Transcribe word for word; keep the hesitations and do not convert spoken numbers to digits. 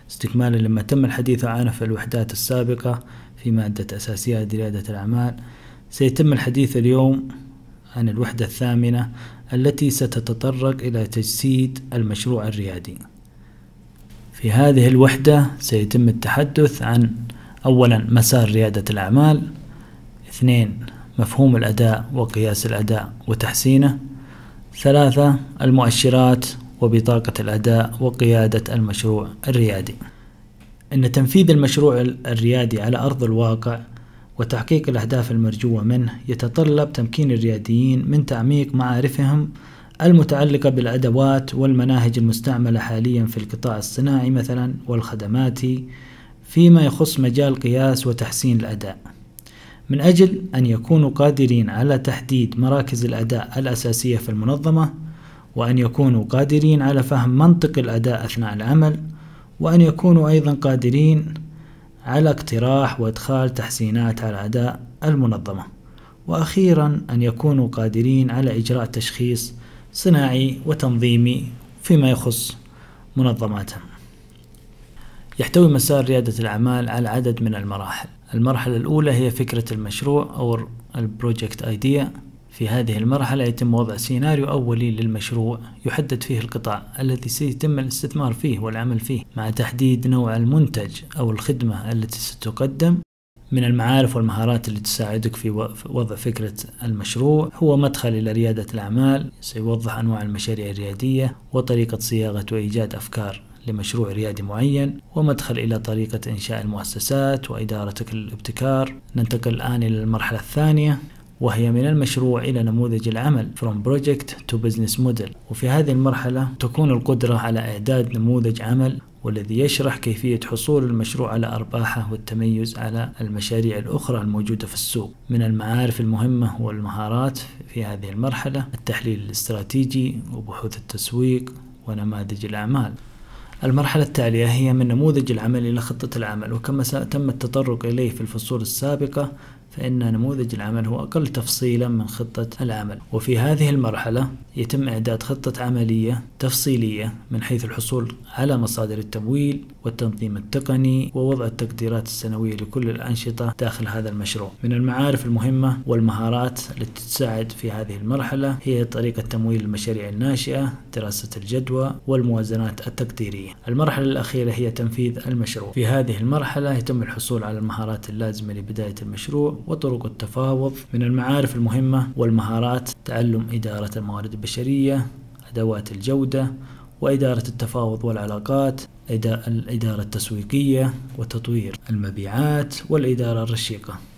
استكمالا لما تم الحديث عنه في الوحدات السابقة في مادة أساسيات ريادة الأعمال، سيتم الحديث اليوم عن الوحدة الثامنة التي ستتطرق إلى تجسيد المشروع الريادي. في هذه الوحدة سيتم التحدث عن أولا مسار ريادة الأعمال، اثنين مفهوم الأداء وقياس الأداء وتحسينه، ثلاثة المؤشرات وبطاقة الأداء وقيادة المشروع الريادي. إن تنفيذ المشروع الريادي على أرض الواقع وتحقيق الأهداف المرجوة منه يتطلب تمكين الرياديين من تعميق معارفهم المتعلقة بالأدوات والمناهج المستعملة حاليا في القطاع الصناعي مثلا والخدماتي فيما يخص مجال قياس وتحسين الأداء، من أجل أن يكونوا قادرين على تحديد مراكز الأداء الأساسية في المنظمة، وأن يكونوا قادرين على فهم منطق الأداء أثناء العمل، وأن يكونوا أيضا قادرين على اقتراح وإدخال تحسينات على أداء المنظمة، وأخيرا أن يكونوا قادرين على إجراء تشخيص صناعي وتنظيمي فيما يخص منظماتهم. يحتوي مسار ريادة الأعمال على عدد من المراحل. المرحلة الأولى هي فكرة المشروع أو البروجكت ايديا. في هذه المرحلة يتم وضع سيناريو أولي للمشروع يحدد فيه القطاع الذي سيتم الاستثمار فيه والعمل فيه، مع تحديد نوع المنتج أو الخدمة التي ستقدم. من المعارف والمهارات اللي تساعدك في وضع فكرة المشروع هو مدخل إلى ريادة الأعمال، سيوضح أنواع المشاريع الريادية وطريقة صياغة وإيجاد أفكار لمشروع ريادي معين، ومدخل إلى طريقة إنشاء المؤسسات وإدارة الابتكار. ننتقل الآن إلى المرحلة الثانية، وهي من المشروع إلى نموذج العمل from project to business model. وفي هذه المرحلة تكون القدرة على إعداد نموذج عمل والذي يشرح كيفية حصول المشروع على أرباحه والتميز على المشاريع الأخرى الموجودة في السوق. من المعارف المهمة والمهارات في هذه المرحلة التحليل الاستراتيجي وبحوث التسويق ونماذج الأعمال. المرحلة التالية هي من نموذج العمل إلى خطة العمل، وكما تم التطرق إليه في الفصول السابقة فإن نموذج العمل هو أقل تفصيلا من خطة العمل. وفي هذه المرحلة يتم إعداد خطة عملية تفصيلية من حيث الحصول على مصادر التمويل والتنظيم التقني ووضع التقديرات السنوية لكل الأنشطة داخل هذا المشروع. من المعارف المهمة والمهارات التي تساعد في هذه المرحلة هي طريقة تمويل المشاريع الناشئة، دراسة الجدوى والموازنات التقديرية. المرحلة الأخيرة هي تنفيذ المشروع. في هذه المرحلة يتم الحصول على المهارات اللازمة لبداية المشروع وطرق التفاوض. من المعارف المهمة والمهارات تعلم إدارة الموارد البشرية، أدوات الجودة، وإدارة التفاوض والعلاقات، الإدارة التسويقية وتطوير المبيعات والإدارة الرشيقة.